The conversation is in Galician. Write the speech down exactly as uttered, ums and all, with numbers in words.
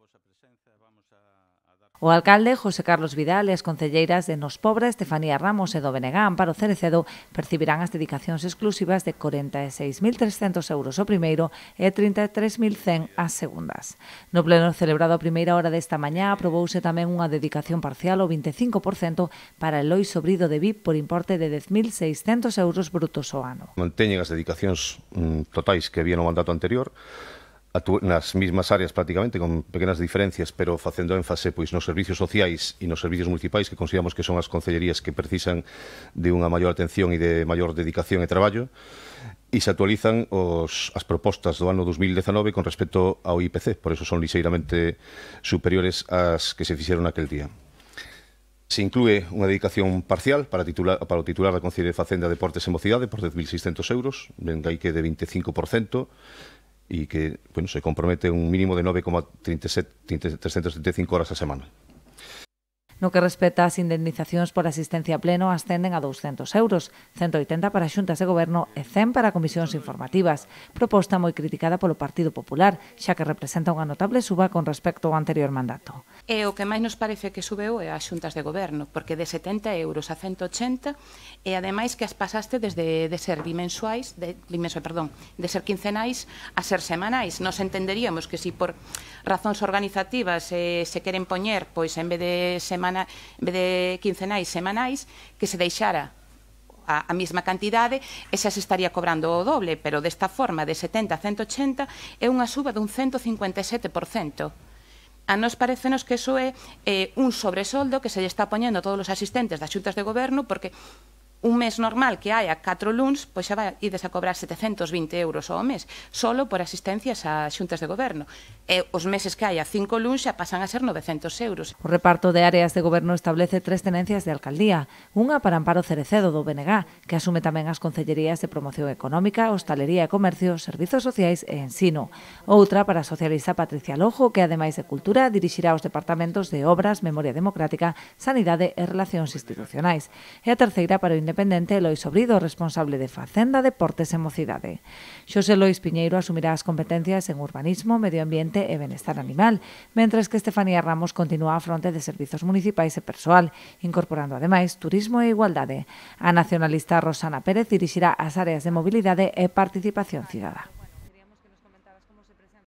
O alcalde José Carlos Vidal e as concelleiras de Nos Pobra, Estefanía Ramos e do B N G, Amparo Cerecedo, percibirán as dedicacións exclusivas de corenta e seis mil trescentos euros o primeiro e trinta e tres mil cen as segundas. No pleno celebrado a primeira hora desta mañá aprobouse tamén unha dedicación parcial ao vinte e cinco por cento para Eloi Sobrido de V I P por importe de dez mil seiscentos euros brutos ao ano. Manteñen as dedicacións mm, totais que había no mandato anterior, nas mesmas áreas prácticamente, con pequenas diferencias, pero facendo énfase pois nos servicios sociais e nos servicios municipais, que consideramos que son as concellerías que precisan de unha maior atención e de maior dedicación e traballo, e se actualizan os, as propostas do ano dos mil dezanove con respecto ao I P C, por eso son lixeiramente superiores ás que se fixeron naquel día. Se inclúe unha dedicación parcial para, titular, para o titular da Concellería de Facenda, Deportes e Mocidade por dez mil seiscentos euros, venga aí que de vinte e cinco por cento, e que bueno, se compromete un mínimo de nove coma trescentas trinta e cinco horas a semana. No que respecta ás indemnizacións por asistencia a pleno, ascenden a douscentos euros, ciento oitenta para xuntas de goberno e cen para comisións informativas. Proposta moi criticada polo Partido Popular, xa que representa unha notable suba con respecto ao anterior mandato. E o que máis nos parece que subeu é as xuntas de goberno, porque de setenta euros a ciento ochenta, e ademais que as pasaste desde de ser bimensuais, de, bimensuais, perdón, de ser quincenais a ser semanais. Nos entenderíamos que si por razóns organizativas eh, se queren poñer, pois en vez de semana en vez de quincenais, semanais, que se deixara a, a mesma cantidade e xa se estaría cobrando o doble, pero desta forma de setenta a ciento ochenta é unha suba dun ciento cincuenta e sete por cento. A nos parecenos que iso é eh, un sobresoldo que se lle está poñendo a todos os asistentes das xuntas de goberno, porque un mes normal que hai a catro luns, pois xa vai ides a cobrar setecentos vinte euros ao mes, solo por asistencias a xuntas de goberno. E os meses que hai a cinco luns xa pasan a ser novecentos euros. O reparto de áreas de goberno establece tres tenencias de alcaldía, unha para Amparo Cerecedo do B N G, que asume tamén as concellerías de promoción económica, hostalería e comercio, servizos sociais e ensino. Outra para a socialista Patricia Lojo, que ademais de cultura dirixirá os departamentos de obras, memoria democrática, sanidade e relacións institucionais. E a terceira para o independente Eloi Sobrido, responsable de Facenda, Deportes e Mocidade. Xosé Lois Piñeiro asumirá as competencias en urbanismo, medio ambiente e benestar animal, mentres que Estefanía Ramos continúa a fronte de servizos municipais e persoal, incorporando ademais turismo e igualdade. A nacionalista Rosana Pérez dirixirá as áreas de mobilidade e participación cidadá.